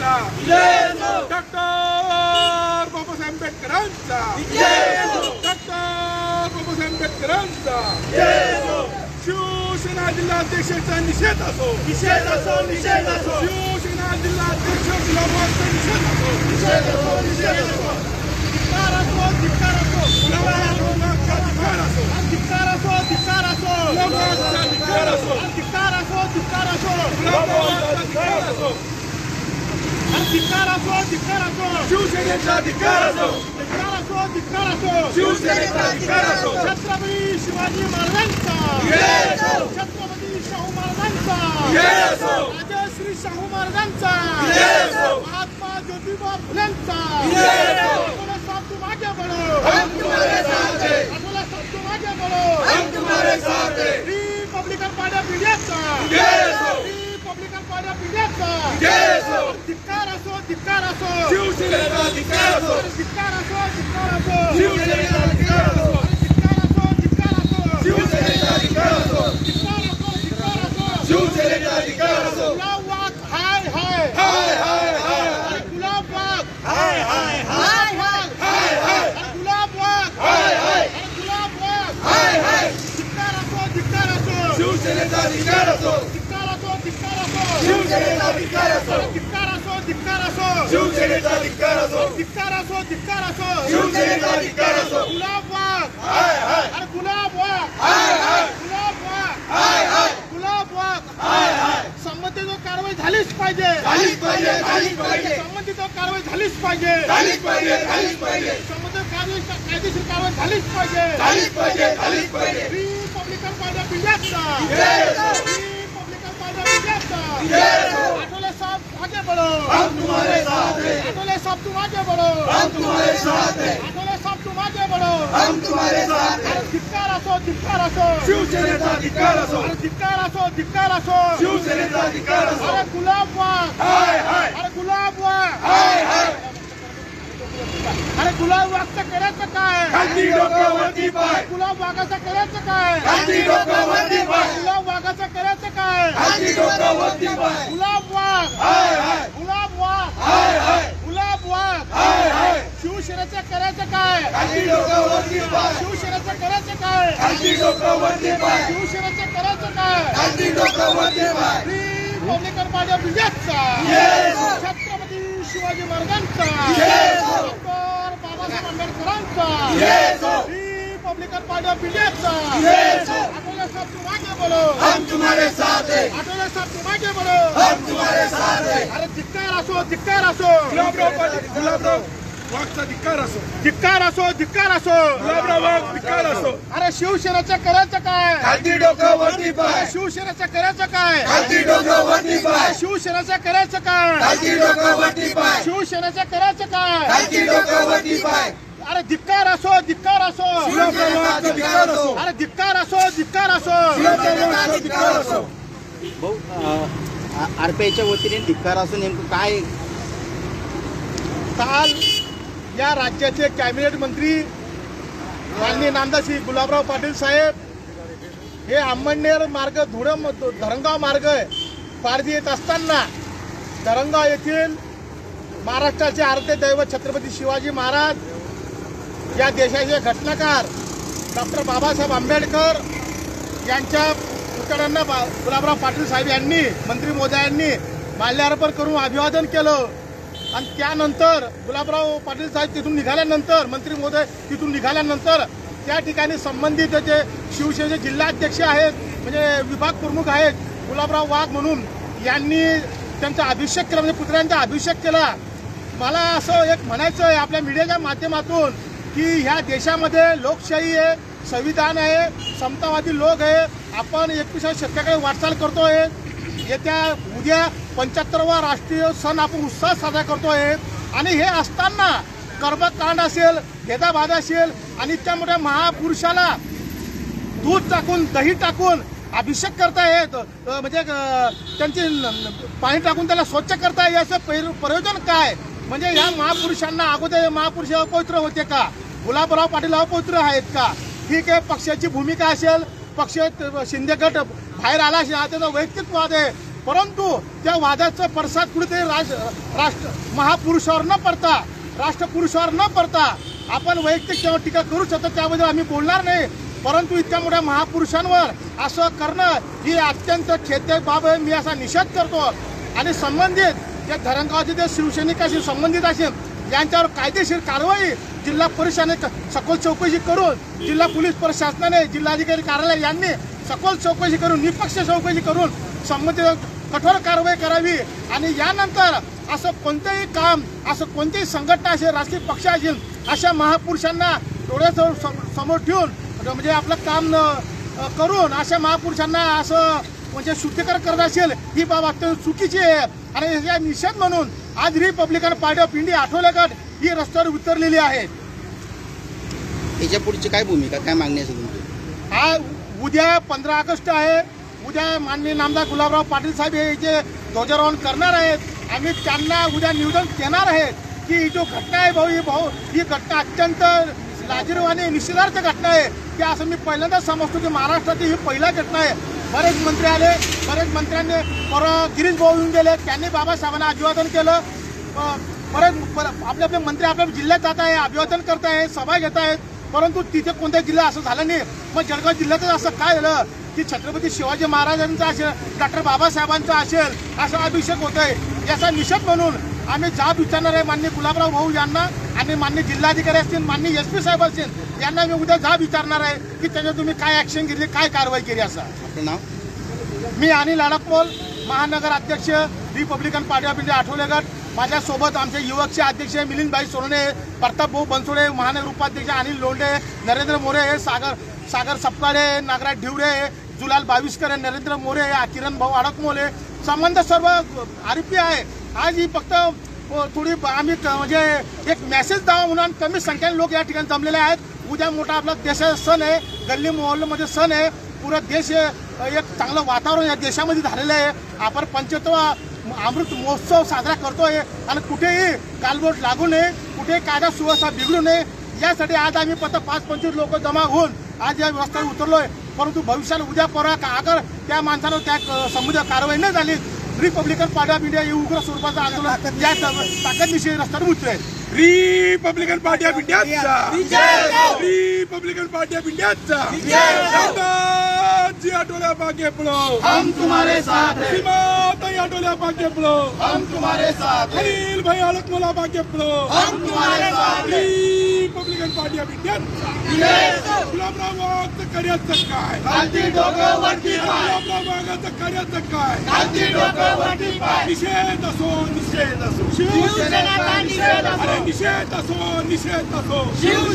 Doctor Babasaheb आंबेडकरांचा शिवसेना जिल्हाध्यक्षांचा निषेध असो शिवसेना जिल्हाध्यक्ष गुलाबरावांचा निषेध असो शिवसेनेचा अधिकार असो छत्रपती शिवाजी महाराजांचा छत्रपती शाहू महाराजांचा राजश्री शाहू महाराजांचा महात्मा ज्योतिबा फुलेंचा तुम आगे बढ़ो रिपब्लिकन पार्टी ऑफ इंडियाचा धिक्कार असो शिवसेनेचा धिक्कार असो शिवसेनेचा धिक्कार असो गुलाब वाघ हाय गुलाब वाघ धिक्कार असो शिवसेनेचा धिक्कार असो शिवसेनेचा धिक्कार असो शिवसेनेचा धिक्कार असो शिवसेनेचा धिक्कार असो गुलाब वाघ संबंधित कारवाई झालीच पाहिजे संबंधित कारवाई झालीच पाहिजे संबंधित कायदेशीर कारवाई झालीच पाहिजे रिपब्लिकन पार्टी ऑफ इंडियाचा आठवले साहब आगे बढ़ो आठवले साहब तुम आगे बढ़ो आठवले साहब तुम आगे बढ़ो धिक्कार असो शिवसेनेचा धिक्कार असो शिवसेनेचा धिक्कार असो अरे गुलाब वाघ अरे गुलाब वाघचं करायचं काय गुलाब वाघाचं करायचं काय गुलाब वाघाचं करायचं काय गुलाब वाघ शिवसेनेचं करायचं काय शिवसेनेचं करायचं काय रिपब्लिकन पार्टी ऑफ इंडियाचा छत्रपती शिवाजी महाराजांचा डॉक्टर बाबासाहेब आंबेडकरांचा रिपब्लिकन पार्टी ऑफ इंडियाचा आठवले साहब तुम आगे बोलो आठवले साहब तुम आगे बोलो अरे धिक्कार असो गुलाबराव वाघचा धिक्कार असो गुलाबराव वाघ धिक्कार असो अरे शिवसेनेचं करायचं काय शिवसेनेचं करायचं काय शिवसेनेचं करायचं काय अरे धिक्कार असो अरे धिक्कार असो भाऊ आरपीआयच्या वतीने धिक्कार असो नेमकं काय काल या राज्याचे कॅबिनेट मंत्री माननीय नामदार गुलाबराव पाटील साहेब हे अंमळनेर मार्ग धरणगाव मार्ग पारधी येत असताना धरणगाव येथील महाराष्ट्राचे आराध्य दैवत छत्रपती शिवाजी महाराज या देशाचे घटनाकार डॉक्टर बाबासाहेब आंबेडकर यांच्या पुतळ्यांना गुलाबराव पाटील साहेब यांनी मंत्री महोदयांनी माल्यार्पण करून अभिवादन केलं आणि त्यानंतर गुलाबराव पाटील साहेब तिथून निघाल्यानंतर मंत्री महोदय तिथून निघाल्यानंतर त्या ठिकाणी संबंधित जे शिवसेनेचे जिल्हाध्यक्ष आहेत म्हणजे विभाग प्रमुख आहेत गुलाबराव वाघ म्हणून यांनी त्यांचा अभिषेक केला म्हणजे पुतळ्यांचा अभिषेक केला। मला असं एक म्हणायचं आहे आपल्या मीडियाच्या माध्यमातून की ह्या देशामध्ये लोकशाही आहे, संविधान आहे, समतावादी लोक आहे, आपण 21व्या शतकाकडे वाटचाल करतोय। येत्या उद्या 75वा राष्ट्रीय सण आपण उत्साहात साजरा करतोय आणि हे असताना कर्मकांड असेल, भेदाभाद असेल आणि त्या मोठ्या महापुरुषाला दूध टाकून दही टाकून अभिषेक करतायत म्हणजे त्यांची पाणी टाकून त्याला स्वच्छ करताय याचं प्रयोजन काय? म्हणजे या महापुरुषांना अगोदर महापुरुष अपवित्र होते का? गुलाबराव पाटील अपवित्र आहेत का? ठीक आहे, पक्षाची भूमिका असेल, पक्ष शिंदे गट बाहेर आला असेल, हा त्याचा वैयक्तिक वाद आहे, परंतु त्या वादाचा पडसाद कुठेतरी राष्ट्र महापुरुषावर न पडता, राष्ट्रपुरुषावर न पडता आपण वैयक्तिक किंवा टीका करू शकतो, त्याबद्दल आम्ही बोलणार नाही. परंतु इतक्या मोठ्या महापुरुषांवर असं करणं ही अत्यंत खेदजनक बाब आहे. मी असा निषेध करतो आणि संबंधित या धरणगावचे जे शिवसैनिकाशी संबंधित असेल यांच्यावर कायदेशीर कारवाई जिल्हा परिषदेने सखोल चौकशी करून, जिल्हा पोलीस प्रशासनाने, जिल्हाधिकारी कार्यालय यांनी सखोल चौकशी करून, निष्पक्ष चौकशी करून संबंधित कठोर कारवाई करावी. आणि यानंतर असं कोणतेही काम, असं कोणतीही संघटना असेल, राजकीय पक्ष असेल, अशा महापुरुषांना डोळ्यासमोर ठेवून म्हणजे आपलं काम करून अशा महापुरुषांना असं म्हणजे शुद्धीकरण करत असेल, ही बाब अत्यंत चुकीची आहे. आणि या निषेध म्हणून आज Republican Party of India Athawale गट ही रस्त्यावर उतरलेली आहे. याच्या पुढची काय भूमिका, काय मागणी असेल तुमची? हा उद्या 15 ऑगस्ट आहे. उद्या माननीय नामदार गुलाबराव पाटील साहेब हे इथे ध्वजारोहण करणार आहेत. आम्ही त्यांना उद्या निवेदन देणार आहेत की ही जो घटना आहे ही घटना अत्यंत लाजिरवाणी आणि निषेधार्थ घटना आहे की असं मी पहिल्यांदाच समजतो की महाराष्ट्रातील ही पहिला घटना आहे. बरेच मंत्री आले, बरेच मंत्र्यांनी गिरीश भाऊ येऊन गेले, त्यांनी बाबासाहेबांना अभिवादन केलं. आपले आपले मंत्री आपल्या जिल्ह्यात जात आहे, अभिवादन करत आहे, सभा घेत आहेत, परंतु तिथे कोणत्या जिल्ह्यात असं झालं नाही. मग जळगाव जिल्ह्यातच असं काय झालं की छत्रपती शिवाजी महाराजांचा असेल, डॉक्टर बाबासाहेबांचा असेल, असा अभिषेक होत आहे. याचा निषेध म्हणून आम्ही जाब विचारणार आहे माननीय गुलाबराव भाऊ यांना आणि माननीय जिल्हाधिकारी असतील, माननीय SP साहेब असतील, यांना मी उद्या जाब विचारणार आहे की त्याच्यावर तुम्ही काय ऍक्शन घेतली, काय कारवाई केली. असं आपलं नाव? मी अनिल अडकमोल, महानगर अध्यक्ष, Republican Party of India Athawale गट. माझ्यासोबत आमचे युवकचे अध्यक्ष मिलिंदभाई सोनवणे, प्रताप भाऊ बनसोडे, महानगर उपाध्यक्ष अनिल लोंढे, नरेंद्र मोरे, सागर सपकाळे, नागराज ढिवरे, जुलाल बाविस्कर, नरेंद्र मोरे, किरण भाऊ अडकमोले, संबंध सर्व आरोपी आहे. आज ही फक्त थोडी आम्ही म्हणजे एक मेसेज द्यावा म्हणून कमी संख्येने लोक या ठिकाणी जमलेले आहेत. उद्या मोठा आपला देशाचा सण आहे, गल्ली मोहल्ल्यामध्ये सण आहे, पुरा देश एक चांगलं वातावरण या देशामध्ये झालेलं आहे. आपण 75वा अमृत महोत्सव साजरा करतोय आणि कुठेही गालबोट लागू नये, कुठेही कायदा सुव्यवस्था बिघडू नये यासाठी आज आम्ही फक्त 5-25 लोक जमा होऊन आज या व्यवस्थेवर उतरलोय. परंतु भविष्याला उद्या परवा अगर त्या माणसानं त्या संबंधित कारवाई नाही झाली, रिपब्लिकन पार्टी ऑफ इंडिया हे उग्र स्वरूपाचं आंदोलन या ताकदनिशी रस्त्यावर उतरेल. रिपब्लिकन पार्टी ऑफ इंडियाचा, रिपब्लिकन पार्टी ऑफ इंडियाचा जी आठवल्या बागे पडो, हम तुम्हारे साथ हैं. सीमाताई आठवल्या बागे पडो, हम तुम्हारे साथ हैं. अनिल भाई अडकमोला बागे पडो, हम तुम्हारे साथ हैं. रिपब्लिकन पार्टी ऑफ इंडियाचा गुलाबराव वाघचं कार्याचं काय, खालती डोकं वरती पाय, गुलाबराव वाघाचं कार्याचं काय, खालती डोकं वरती पाय, निषेध असो, निषेध असो, शिवसेनेचा निषेध असो, निषेध असो, निषेध असो. शिव